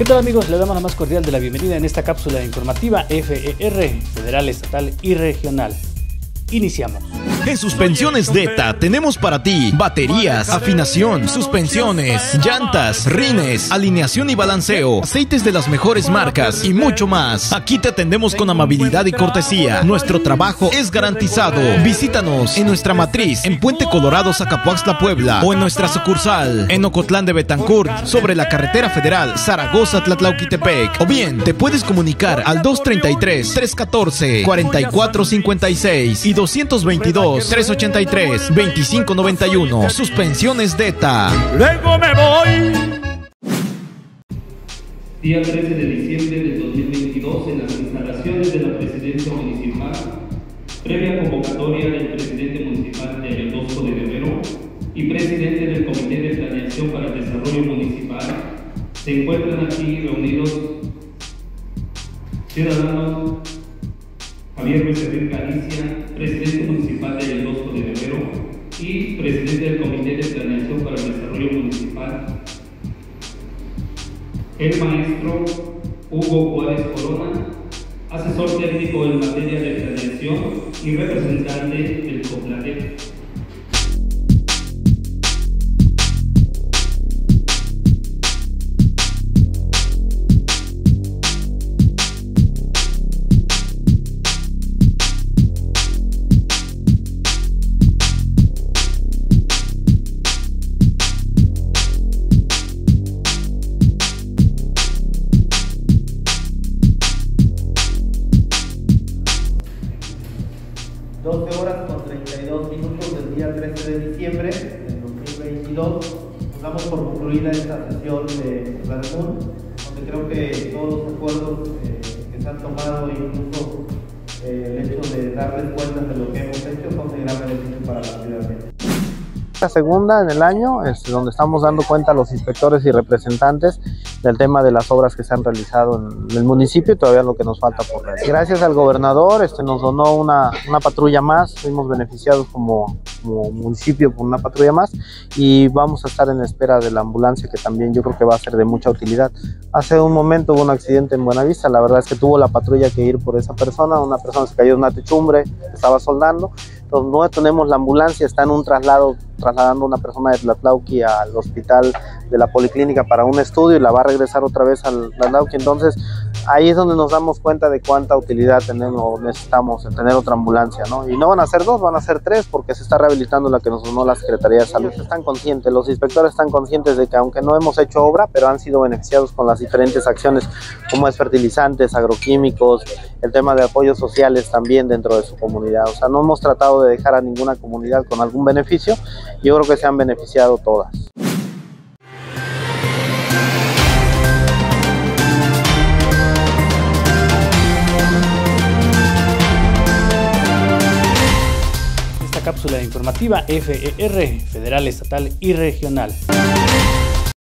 tal amigos? Le damos la más cordial de la bienvenida en esta cápsula informativa FER, Federal, Estatal y Regional. Iniciamos. En Suspensiones DETA tenemos para ti baterías, afinación, suspensiones, llantas, rines, alineación y balanceo, aceites de las mejores marcas y mucho más. Aquí te atendemos con amabilidad y cortesía. Nuestro trabajo es garantizado. Visítanos en nuestra matriz en Puente Colorado, Zacapuaxtla, Puebla, o en nuestra sucursal en Ocotlán de Betancourt, sobre la carretera federal Zaragoza-Tlatlauquitepec. O bien, te puedes comunicar al 233-314-4456 y 222-383-2591. Suspensiones DETA. Luego me voy. Día 13 de diciembre del 2022, en las instalaciones de la Presidencia Municipal, previa convocatoria del Presidente Municipal de Ayotosco de Guerrero y Presidente del Comité de Planeación para el Desarrollo Municipal, se encuentran aquí reunidos ciudadanos Javier Becerril Galicia, Presidente Municipal de Ayotosco de Guerrero y Presidente del Comité de Planeación para el Desarrollo Municipal, el maestro Hugo Juárez Corona, asesor técnico en materia de planeación y representante del COPLADEP. Con 32 minutos del día 13 de diciembre del 2022, nos damos por concluida esta sesión de Planmun, donde creo que todos los acuerdos que se han tomado, incluso el hecho de darles cuentas de lo que hemos hecho, son de gran beneficio para la ciudadanía. La segunda en el año es donde estamos dando cuenta a los inspectores y representantes del tema de las obras que se han realizado en el municipio y todavía lo que nos falta por ver. Gracias al gobernador nos donó una patrulla más, fuimos beneficiados como municipio por una patrulla más y vamos a estar en espera de la ambulancia, que también yo creo que va a ser de mucha utilidad. Hace un momento hubo un accidente en Buenavista, la verdad es que tuvo la patrulla que ir por esa persona, una persona se cayó de una techumbre, estaba soldando. Entonces, no tenemos la ambulancia, está en un trasladando una persona de Tlatlauqui al hospital de la Policlínica para un estudio y la va a regresar otra vez al Tlatlauqui. Entonces, ahí es donde nos damos cuenta de cuánta utilidad necesitamos en tener otra ambulancia, ¿no? Y no van a ser dos, van a ser tres, porque se está rehabilitando la que nos donó la Secretaría de Salud. Están conscientes, los inspectores están conscientes de que aunque no hemos hecho obra, pero han sido beneficiados con las diferentes acciones, como es fertilizantes, agroquímicos, el tema de apoyos sociales también dentro de su comunidad. O sea, no hemos tratado de dejar a ninguna comunidad con algún beneficio. Yo creo que se han beneficiado todas. Esta cápsula informativa FER, Federal, Estatal y Regional.